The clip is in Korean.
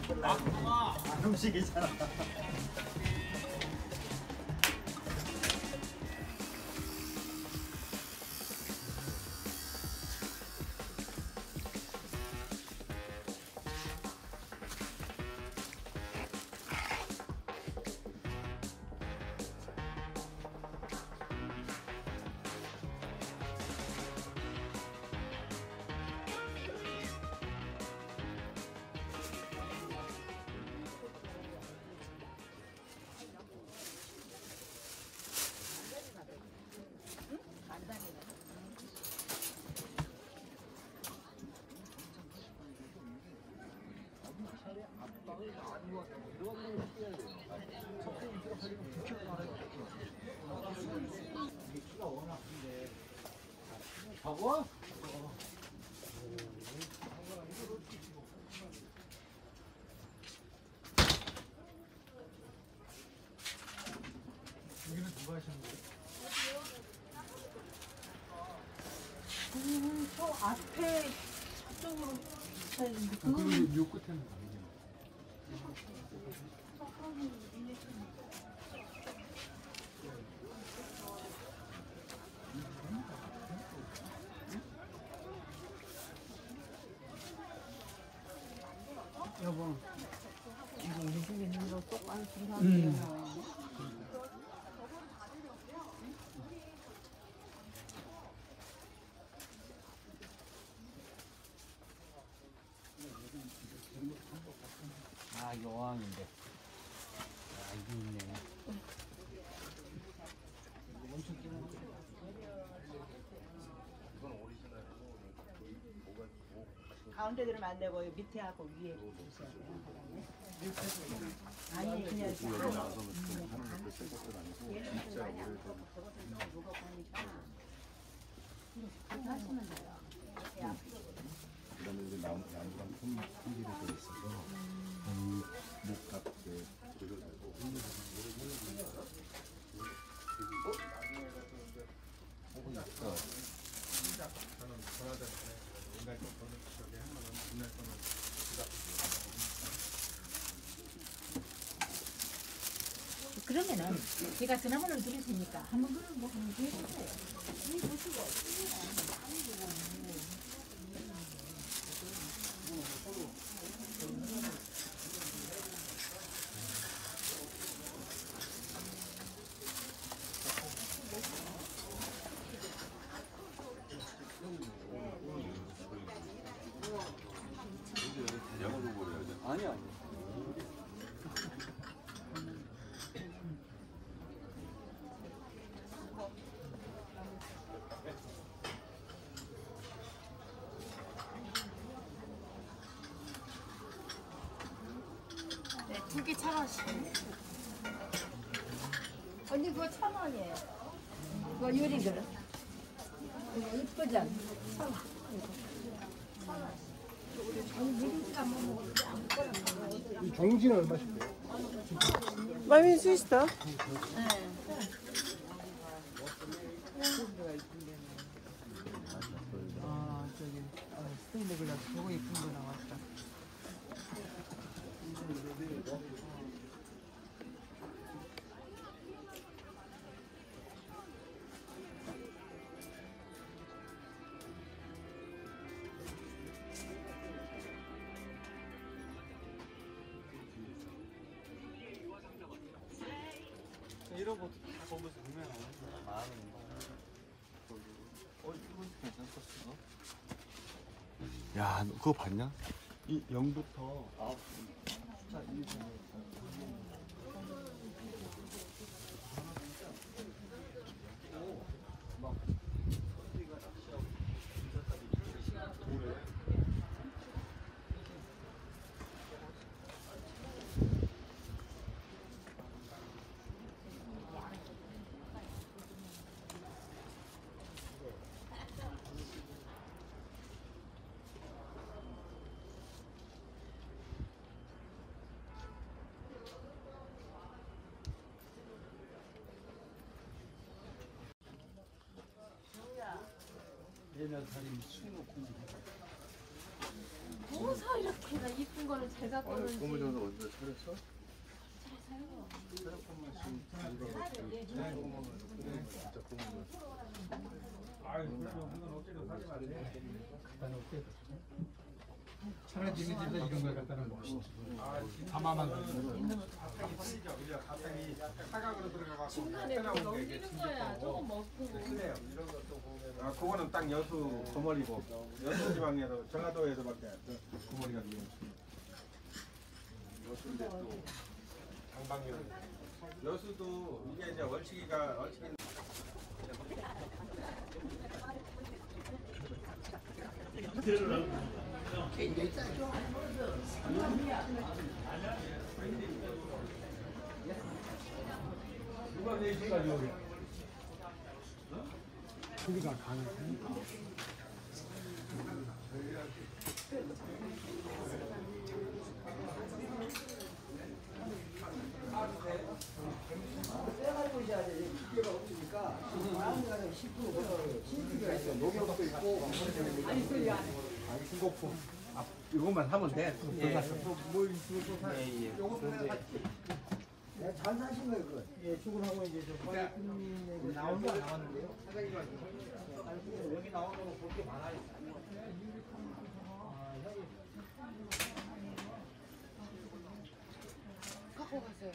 안 움직이잖아. 하고? 여기는 누가 하시는 거예요? 저 앞에 저쪽으로 있는데 그거는 요 끝에는 아니에요. 여보, 이거 우리 집에 있는 거 똑바로 중상이에요. 아, 여왕인데. 아, 이게 있네. 가운데 들으면 안 되고 밑에 하고 위에 주셔야 돼요. 아니 그냥 이렇게 하는 거. 얘는 좀 많이 안 먹고 저것은 좀 무겁니까 그렇게 하시면 돼요. 그다음에 이제 나무랑 품질이 돼 있어서 목 같게 조절되고. 그러면은 제가 전화번호를 드릴 테니까 한번 그런 거 한번 해주세요. 이 보시고. 아니, 아니. 네, 2개 1,000원씩. 언니 그거 1,000원이에요. 그거 유리 그릇. 이거 이쁘죠? 1,000원. 이 종지는 얼마씩 돼요? 마미 수있어? 아 저기 스테인드 글라스 저거 예쁜 거 나왔다. 이런 것도 다 보면서 보면 마음은 이거 괜찮겠어? 야, 너 그거 봤냐? 이 0부터 9 숫자 1, 2, 3, 4, 5 막 소리가 낚시하고 진짜까지 오래. 얘네 살이 미치고 어서 이렇게나 이쁜 거를 잘 갖고 오는지. 고무장도 언제 차렸어? 차렸구만 지금 누가 진짜 고무장. 차라리 지금 집에 이런 걸 갖다 놓으면 멋있지. 가마만 중간에 넘기는 거야. 조금 먹고. 아, 그거는 딱 여수 거머리고 여수 지방에서 정화도에서밖에 거머리가 유행했습니다. 여수인데 또 장방면 여수도 이게 이제 월치기가 누가 내일까지 오게? 소리가 가능하니까. 이것만 하면 돼. 잘 사신 거예요, 그거. 예, 출근하고 이제 저 빨리 나온 거 나왔는데요. 여기 나오는 거 볼 게 많아요. 갖고 가세요.